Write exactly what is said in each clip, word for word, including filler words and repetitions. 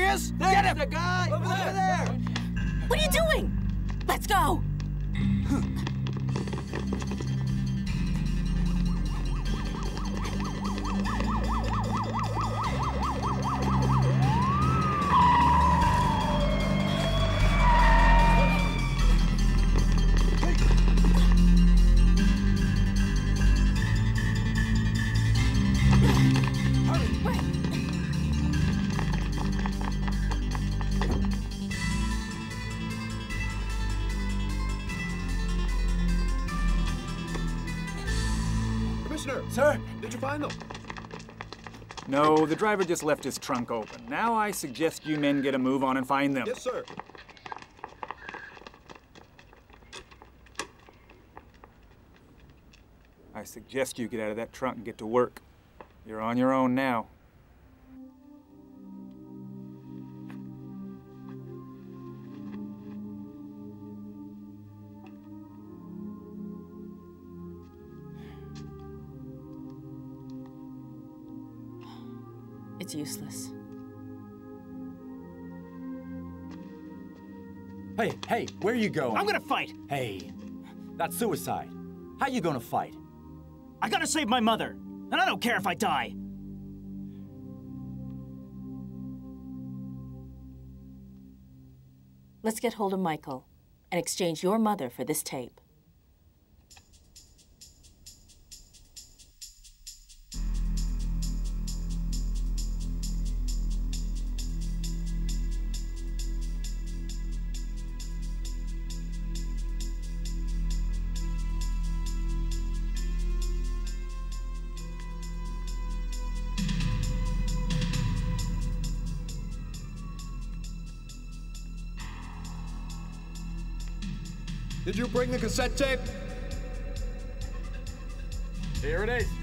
is! There's Get him! the guy! Over there! Over there! What are you doing? Let's go! Sir, did you find them? No, the driver just left his trunk open. Now I suggest you men get a move on and find them. Yes, sir. I suggest you get out of that trunk and get to work. You're on your own now. It's useless. Hey, hey, where are you going? I'm gonna fight! Hey, that's suicide. How you gonna fight? I gotta save my mother, and I don't care if I die. Let's get hold of Michael and exchange your mother for this tape. Did you bring the cassette tape? Here it is.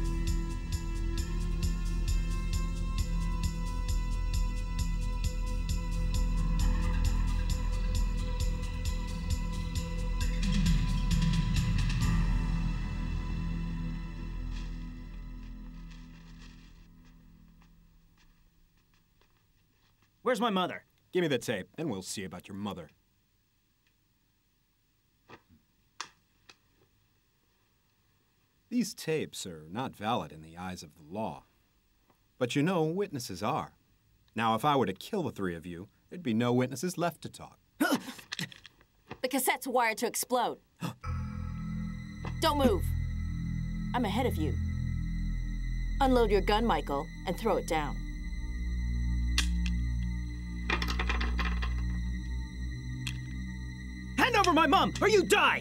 Where's my mother? Give me the tape, and we'll see about your mother. These tapes are not valid in the eyes of the law. But you know, witnesses are. Now, if I were to kill the three of you, there'd be no witnesses left to talk. The cassette's wired to explode. Don't move. I'm ahead of you. Unload your gun, Michael, and throw it down. Hand over my mom, or you die!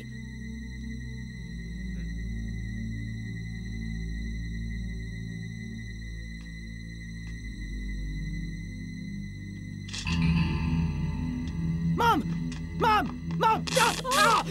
Mom! Mom! Mom! Ah! Ah!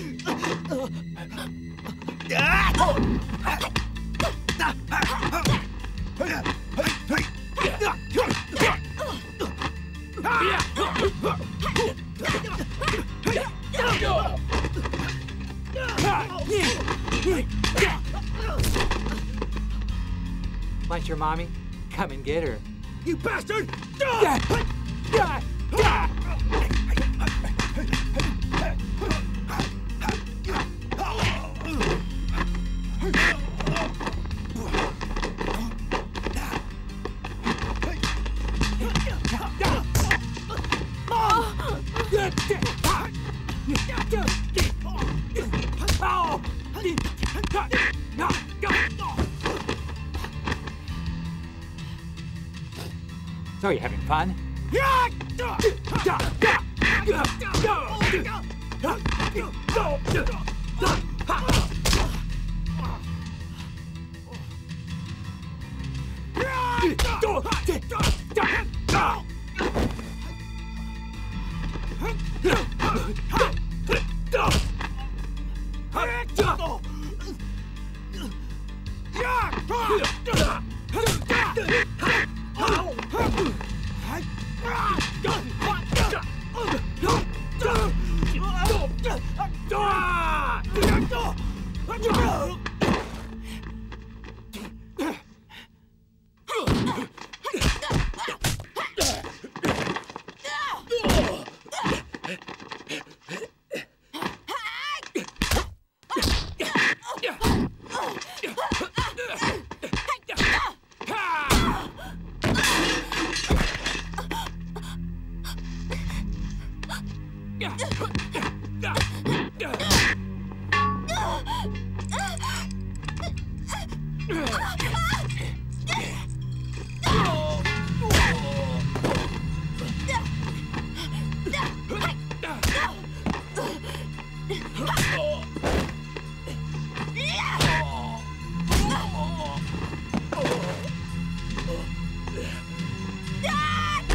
Want your mommy? Come and get her. You bastard! So, you having fun?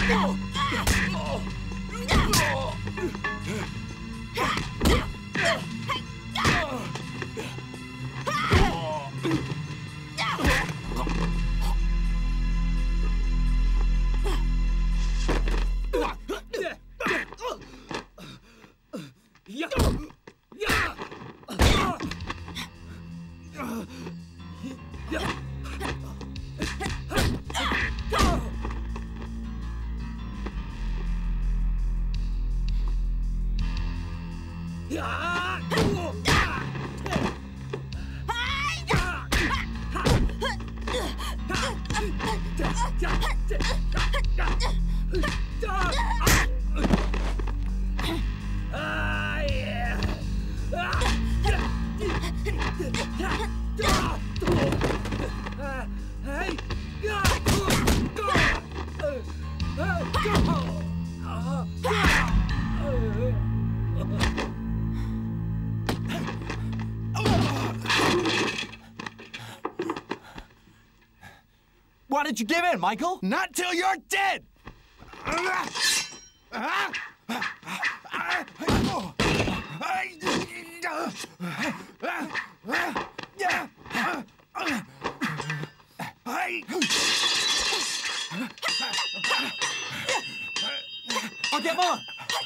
Why did you give in, Michael? Not till you're dead! I'll get more!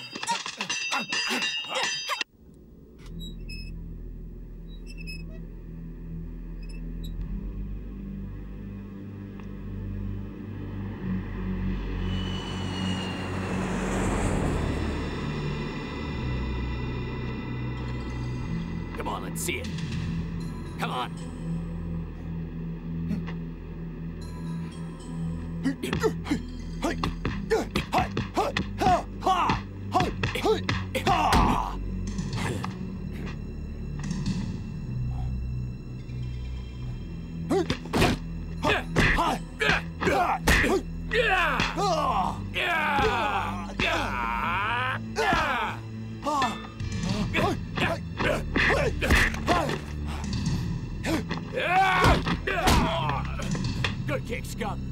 Come on, let's see it. Come on. Good kick, scum.